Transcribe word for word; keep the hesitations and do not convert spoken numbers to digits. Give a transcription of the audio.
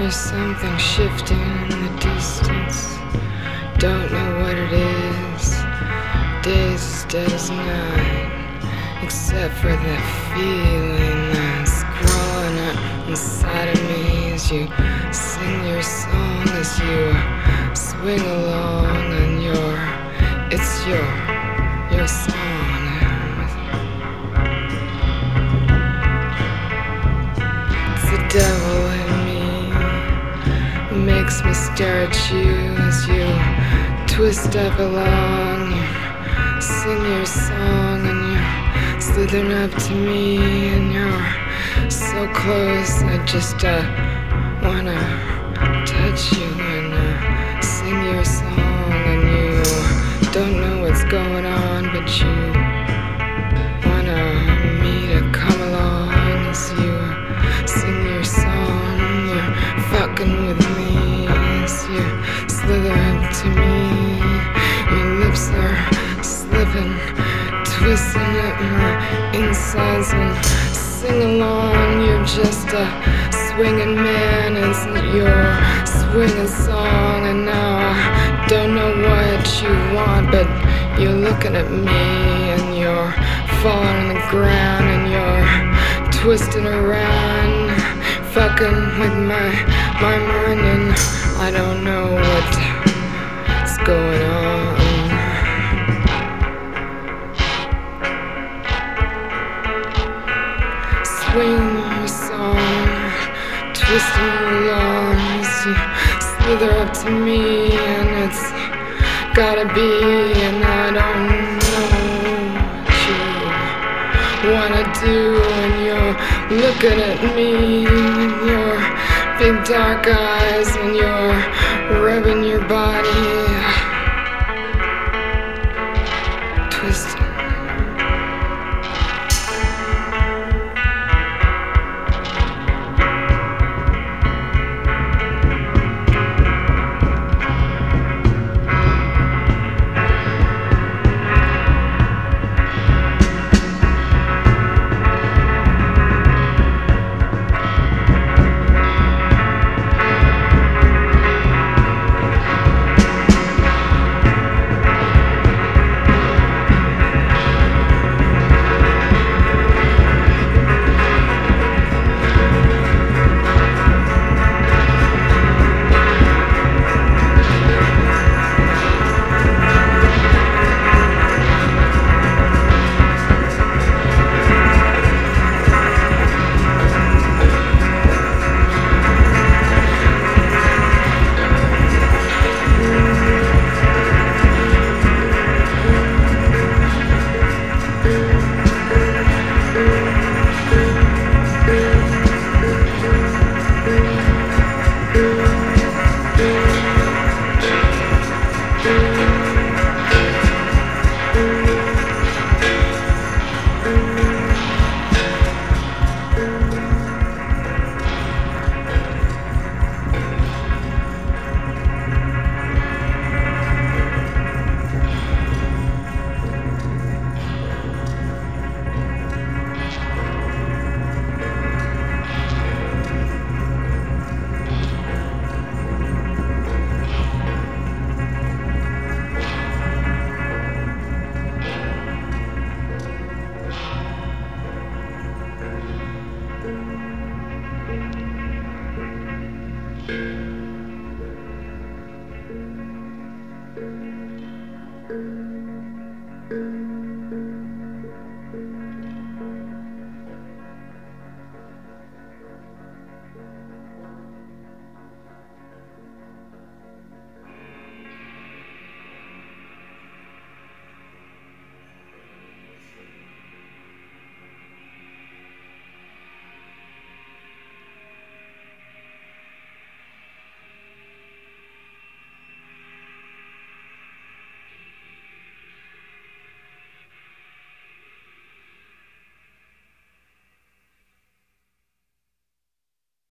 There's something shifting in the distance. Don't know what it is. Days as dead as night, except for that feeling that's crawling up inside of me as you sing your song, as you swing along, and your it's your your song. It's the devil in me, makes me stare at you as you twist up along. You sing your song and you're slithering up to me, and you're so close. I just uh, wanna touch you and uh, sing your song, and you don't know what's going on, but you wanna me to come along as you sing your song. You're fucking with me as you slither up to me. Your lips are slipping, twisting at my insides, and sing along. You're just a swinging man, isn't your swinging song? And now I don't know what you want, but you're looking at me, and you're falling on the ground, and you're twisting around, fucking with my my mind, and I don't know what's going on. Swing your song, twisting along as you slither up to me, and it's gotta be, and I don't know what you wanna do, and you're looking at me with your big dark eyes, and you're rubbing your body